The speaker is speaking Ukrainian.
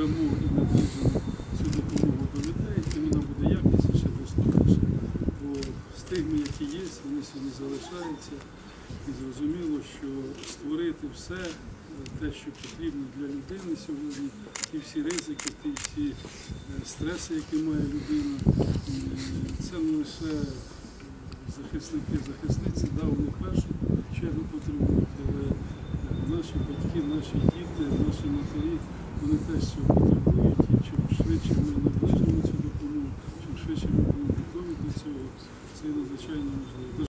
дамо і наближимо цю допомогу до людей, тим вона буде якісніше, доступніше. Бо стигми, які є, вони сьогодні залишаються. І зрозуміло, що створити все, те, що потрібно для людини сьогодні, ті всі ризики, ті всі стреси, які має людина, це не лише захисники, захисниці, да, вони в першу чергу потребують, але наші батьки, наші діти, наші матері, вони теж цього потребують, і чим швидше ми наближимо цю допомогу, чим швидше ми будемо готові до цього, це надзвичайно важливо.